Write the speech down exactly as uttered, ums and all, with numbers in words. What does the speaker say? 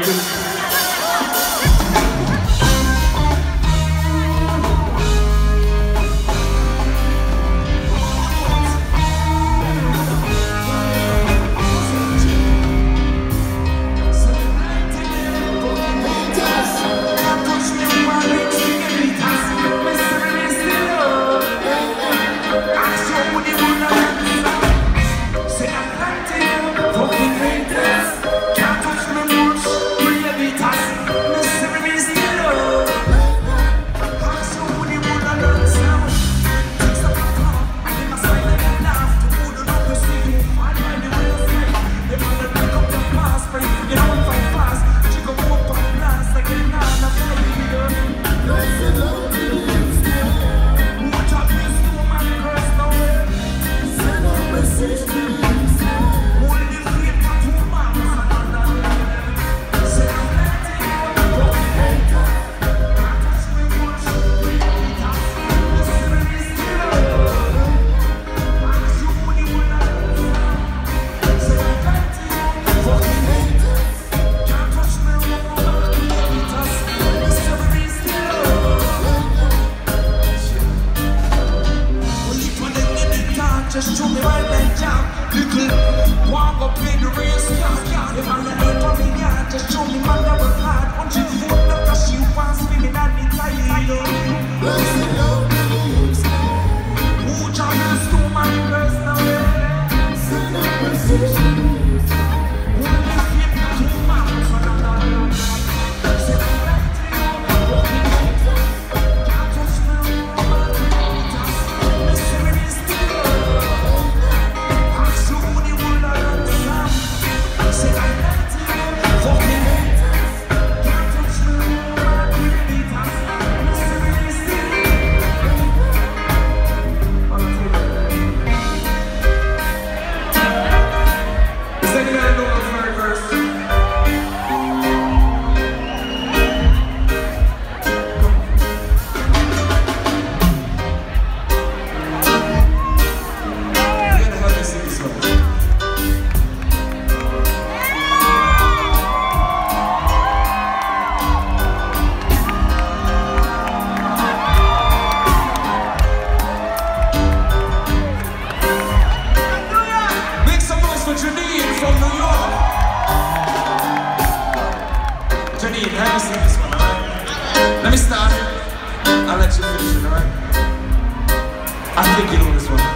Just show me right that job. Little walk up in the race, yeah, the man that ain't coming here. Just show me man that was hard. One she foot up, cause she wants me, me not be tired. Who charges to my personal? Send up position. Who live here to my personal? Send up back to you, walking later. Can't touch me, woman. Listen to this still. Janine from New York. Janine, let me sing this one, alright? Let me start. I'll let you finish it, alright? I think you know this one.